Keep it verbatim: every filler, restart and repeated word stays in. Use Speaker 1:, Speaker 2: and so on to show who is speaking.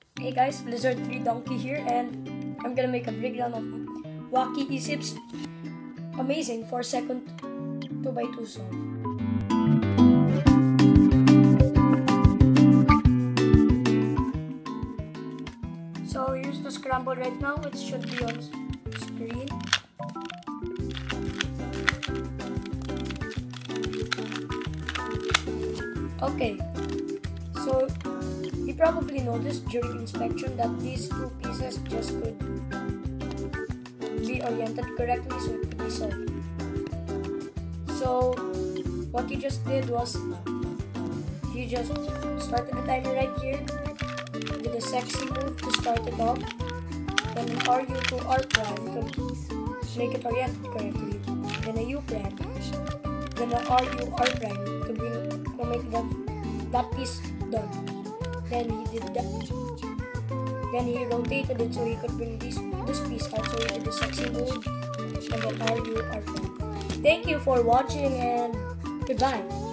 Speaker 1: Hey guys, Lizard three Donkey here, and I'm gonna make a breakdown of Wacky Isip's amazing four second two by two solve. So here's the scramble right now, it should be on screen. Okay, so you probably noticed during inspection that these two pieces just could be oriented correctly so it could be solved. So what you just did was you just started the timer right here, did a sexy move to start it off, then an R U to R prime to make it oriented correctly, then a U prime, then an R U R prime to bring to make that that piece done. Then he did that. Then he rotated it so he could bring this this piece out. So he did the sexy move and then R U R prime. Thank you for watching and goodbye.